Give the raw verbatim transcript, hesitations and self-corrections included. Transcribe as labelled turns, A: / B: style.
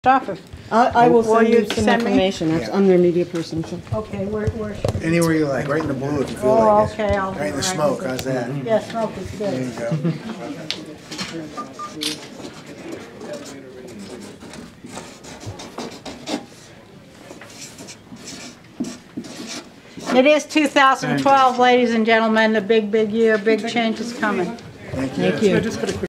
A: Off of.
B: I, I will
A: Will
B: send
A: you
B: you some
A: send me?
B: information. That's
C: Yeah.
B: under media person. So.
A: Okay, where, where?
C: Anywhere you like, right in the blue if you feel
A: Oh,
C: like it.
A: okay, I'll.
C: Right in the
A: right
C: smoke, how's that?
A: Yeah, smoke is
C: There
A: good.
C: you go.
A: It is two thousand twelve, ladies and gentlemen, the big, big year, big change is coming.
C: Thank you.
B: Thank you.